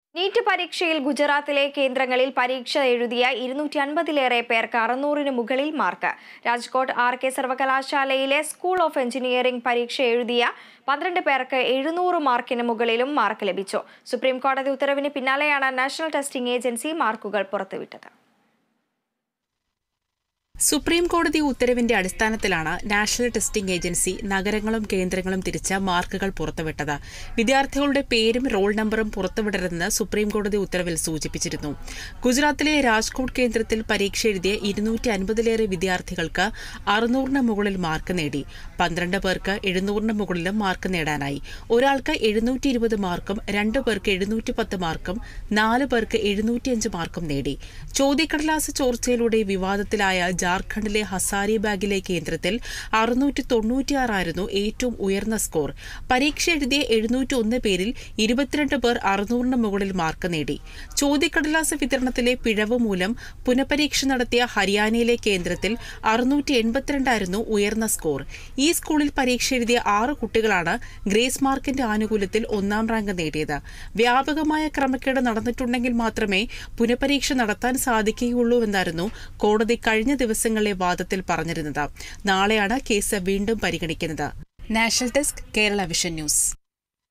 NEET പരീക്ഷയിൽ ഗുജറാത്തിലെ കേന്ദ്രങ്ങളിൽ പരീക്ഷ എഴുതിയ 250-ലേറെ പേർക്ക് 600-ന് മുകളിൽ മാർക്ക്. രാജ്കോട്ട് RK സർവകലാശാലയിലെ സ്കൂൾ ഓഫ് എഞ്ചിനീയറിംഗ് പരീക്ഷ എഴുതിയ 12 പേർക്ക് 700 മാർക്കിന് മുകളിലും മാർക്ക് ലഭിച്ചു. സുപ്രീം കോടതി ഉത്തരവിന് പിന്നാലെയാണ് നാഷണൽ ടെസ്റ്റിംഗ് ഏജൻസി മാർക്കുകൾ പുറത്തുവിട്ടത്. സുപ്രീം കോടതി ഉത്തരവിന്റെ അടിസ്ഥാനത്തിലാണ് നാഷണൽ ടെസ്റ്റിംഗ് ഏജൻസി നഗരങ്ങളും കേന്ദ്രങ്ങളും തിരിച്ച മാർക്കുകൾ പുറത്തുവിട്ടത്. വിദ്യാർത്ഥികളുടെ പേരും റോൾ നമ്പറും പുറത്തുവിടരുതെന്ന് സുപ്രീം കോടതി ഉത്തരവിൽ സൂചിപ്പിച്ചിരുന്നു. ഗുജറാത്തിലെ രാജ്കോട്ട് കേന്ദ്രത്തിൽ പരീക്ഷ എഴുതിയ 250-ലേറെ വിദ്യാർത്ഥികൾക്ക് 600-ന് മുകളിൽ മാർക്ക് നേടി. 12 പേർക്ക് 700-ന് മുകളിലും മാർക്ക് നേടാനായി. ഒരാൾക്ക് 720 മാർക്കും 2 പേർക്ക് 710 മാർക്കും 4 പേർക്ക് 705 മാർക്കും നേടി. ചോദ്യക്കടലാസ് ചോർച്ചയിലൂടെ വിവാദത്തിലായ ജാർഖണ്ഡിലെ ഹസാരിബാഗിലെ കേന്ദ്രത്തിൽ 696 ആയിരുന്നു ഏറ്റവും ഉയർന്ന സ്കോർ. പരീക്ഷ എഴുതിയ 701 പേരിൽ 22 പേർ 600-ന് മുകളിൽ മാർക്ക് നേടി. ചോദ്യക്കടലാസ് വിതരണത്തിലെ പിഴവ് മൂലം പുനഃപരീക്ഷ നടത്തിയ ഹരിയാനയിലെ കേന്ദ്രത്തിൽ 682 ആയിരുന്നു ഉയർന്ന സ്കോർ. ഈ സ്കൂളിൽ പരീക്ഷ എഴുതിയ 6 കുട്ടികളാണ് ഗ്രേസ് മാർക്കിന്റെ ആനുകൂല്യത്തിൽ 1ാം റാങ്ക് നേടിയത്. വ്യാപകമായ ക്രമക്കേട് നടന്നിട്ടുണ്ടെങ്കിൽ മാത്രമേ പുനഃപരീക്ഷ നടത്താൻ സാധിക്കുകയുള്ളൂവെന്നായിരുന്നു കോടതി കഴിഞ്ഞ ദിവസങ്ങളിലെ വാദത്തിൽ പറഞ്ഞിരുന്നത്. നാളെയാണ് കേസ് വീണ്ടും പരിഗണിക്കുന്നത്. National desk, Kerala vision news.